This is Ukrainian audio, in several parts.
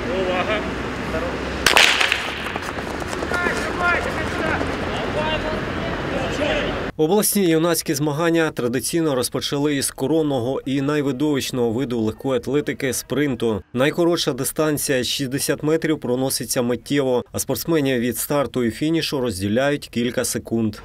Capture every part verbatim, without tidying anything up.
Увага. Обласні юнацькі змагання традиційно розпочали із коронного і найвидовищного виду легкої атлетики – спринту. Найкоротша дистанція – шістдесят метрів проноситься миттєво, а спортсменів від старту і фінішу розділяють кілька секунд.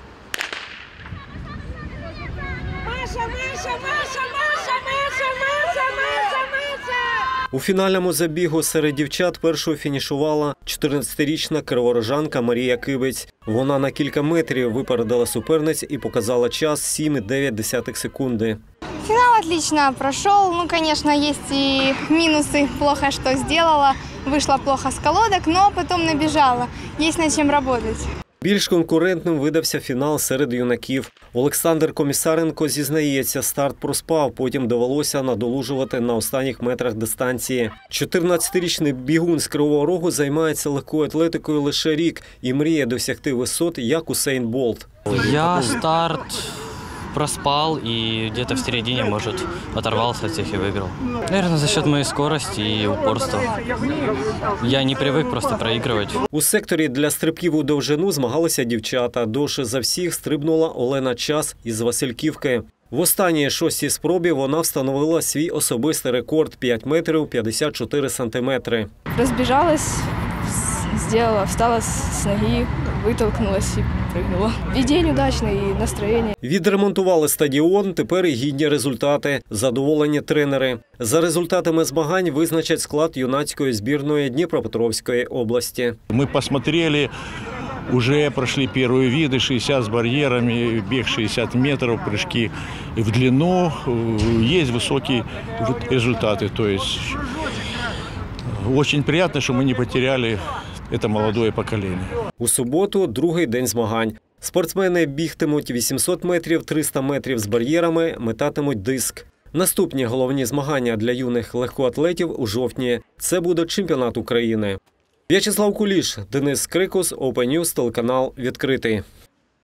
У фінальному забігу серед дівчат першою фінішувала чотирнадцятирічна криворожанка Марія Кибець. Вона на кілька метрів випередила суперниць і показала час сім цілих дев'ять десятих секунди. Финал отлично прошел. Ну, конечно, есть и минусы. Плохо, что сделала. Вышла плохо с колодок, но потом набежала. Есть над чем работать. Більш конкурентним видався фінал серед юнаків. Олександр Комісаренко зізнається, старт проспав, потім довелося надолужувати на останніх метрах дистанції. чотирнадцятирічний бігун з Кривого Рогу займається легкою атлетикою лише рік і мріє досягти висот, як Усейн Болт. Я старт проспал и где-то в середине, может, оторвался от всех и выиграл. Наверное, за счет моей скорости и упорства. Я не привык просто проигрывать. У секторі для стрибків у довжину змагалися дівчата. Довше за всіх стрибнула Олена Час із Васильківки. В останній шостій спробі вона встановила свій особистий рекорд – п'ять метрів п'ятдесят чотири сантиметри. Разбежалась, сделала, встала с ноги, вытолкнулась и прыгнула. И день удачный, и настроение. Відремонтували стадіон, тепер і гідні результати. Задоволені тренери. За результатами змагань визначать склад юнацької збірної Дніпропетровської області. Ми посмотрели, уже прошли первые виды, шестьдесят с барьерами, бег шестьдесят метров, прыжки в длину. Есть высокие результаты. То есть очень приятно, что мы не потеряли це молоде покоління. У суботу – другий день змагань. Спортсмени бігтимуть вісімсот метрів, триста метрів з бар'єрами, метатимуть диск. Наступні головні змагання для юних легкоатлетів у жовтні – це буде чемпіонат України. В'ячеслав Куліш, Денис Крикус, Open News, телеканал «Відкритий».